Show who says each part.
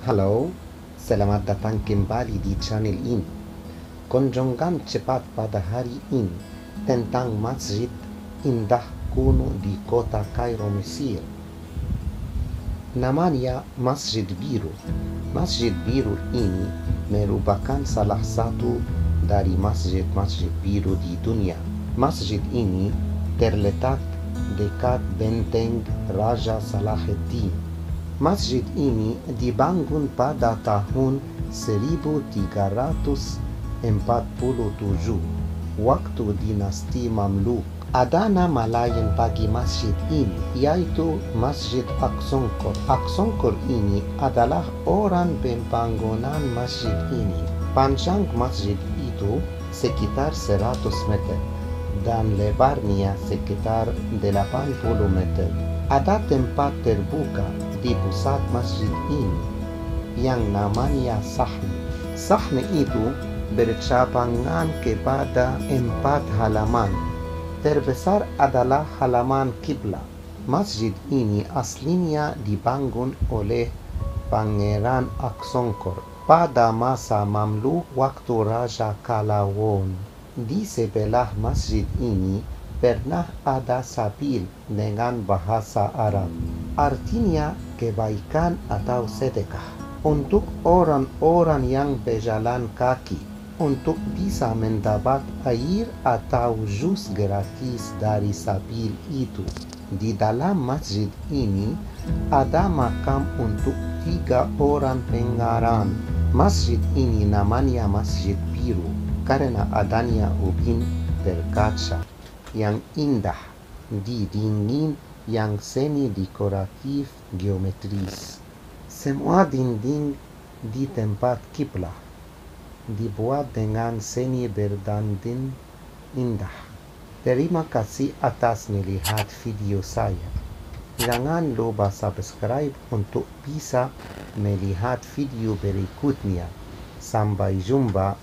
Speaker 1: Halo, selamat datang kembali di channel ini. Kunjungan cepat pada hari ini tentang masjid indah kuno di kota Kairo, Mesir. Namanya Masjid Biru. Masjid Biru ini merupakan salah satu dari masjid-masjid biru di dunia. Masjid ini terletak dekat benteng Raja Salahuddin. Masjid ini dibangun pada tahun 1347 waktu dinasti Mamluk. Ada nama lain bagi masjid ini, yaitu Masjid Aksongkor. Aksongkor ini adalah orang pembangunan masjid ini. Panjang masjid itu sekitar 100 meter dan lebarnya sekitar 80 meter. Ada tempat terbuka di pusat masjid ini yang namanya sahne. Sahne itu bercabangan kepada 4 halaman. Terbesar adalah halaman kiblat. Masjid ini aslinya dibangun oleh Pangeran Aksongkor pada masa Mamluk waktu Raja Kalawon. Di sebelah masjid ini pernah ada sabil dengan bahasa Arab. Artinya kebaikan atau sedekah untuk orang-orang yang berjalan kaki, untuk bisa mendapat air atau jus gratis dari sabil itu. Di dalam masjid ini ada makam untuk 3 orang pengarang. Masjid ini namanya Masjid Biru karena adanya ubin berkaca yang indah di dinding yang semi dekoratif geometris. Semua dinding di tempat kiblat dibuat dengan seni berdanding indah. Terima kasih atas melihat video saya. Jangan lupa subscribe untuk bisa melihat video berikutnya. Sampai jumpa